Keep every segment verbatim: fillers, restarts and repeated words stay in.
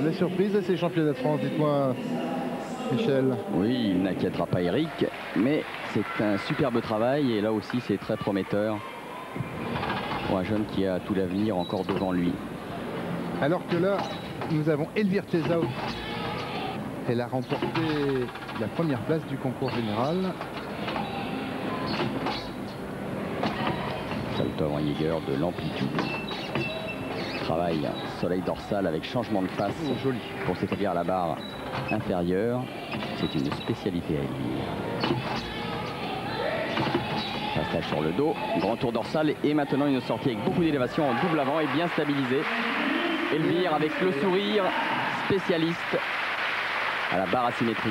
des surprises à ces championnats de France, dites-moi, Michel. Oui, il n'inquiétera pas Eric, mais c'est un superbe travail et là aussi c'est très prometteur pour un jeune qui a tout l'avenir encore devant lui. Alors que là, nous avons Elvire Tezao. Elle a remporté la première place du concours général. Salto avant Jäger de l'amplitude. Travail soleil dorsal avec changement de face. Oh, joli. Pour s'établir à la barre inférieure. C'est une spécialité à Elvire. Passage sur le dos, grand tour dorsal et maintenant une sortie avec beaucoup d'élévation en double avant et bien stabilisée. Elvire avec le sourire, spécialiste à la barre asymétrique.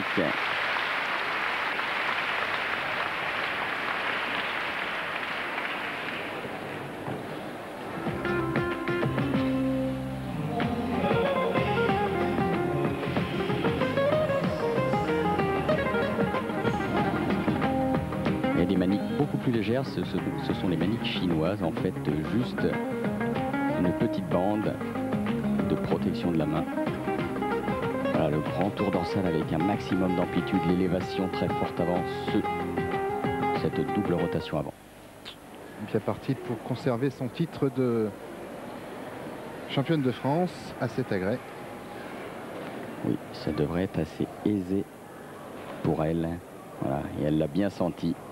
Il y a des maniques beaucoup plus légères, ce, ce, ce sont les maniques chinoises, en fait, juste une petite bande de protection de la main. Voilà, le grand tour dorsal avec un maximum d'amplitude, l'élévation très forte avant, ce, cette double rotation avant. Bien parti pour conserver son titre de championne de France à cet agrès. Oui, ça devrait être assez aisé pour elle. Voilà, et elle l'a bien senti.